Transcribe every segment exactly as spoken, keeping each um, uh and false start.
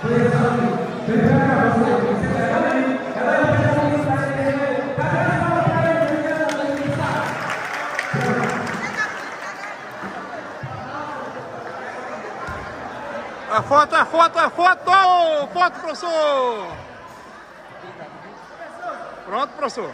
A foto, a foto, a foto! Foto, professor! Pronto, professor?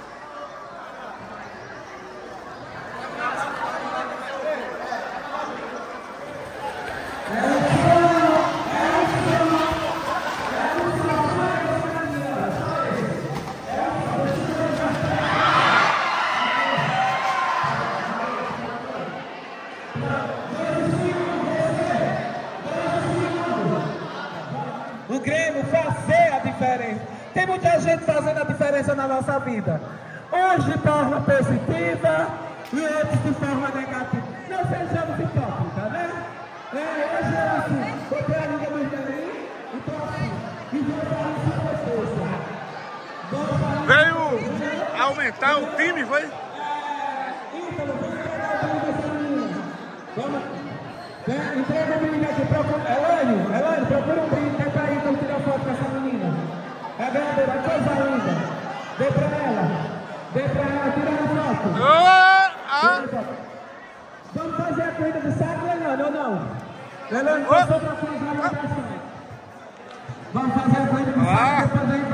O Grêmio fazer a diferença. Tem muita gente fazendo a diferença na nossa vida. Uns de forma positiva e outros de forma negativa. Não sejamos hipócritas, né? É, hoje é assim. Botei a liga no Jair e tô assim. E vou falar isso pra vocês. Veio aumentar o time, foi? É, Ítalo, vamos entregar o time dessa menina. Vamos. Entrega o menino aqui. Procura. Elânio, Elânio, procura um brinco. Tem pra ir pra tirar foto com essa menina. É verdadeira, coisa linda. Dê pra ela. Dê pra ela, tira a foto. Oh, ah. Vamos fazer a corrida do saco, Elânio, ou não? Elânio, passou pra fazer a votação. Vamos fazer a corrida do saco, depois a gente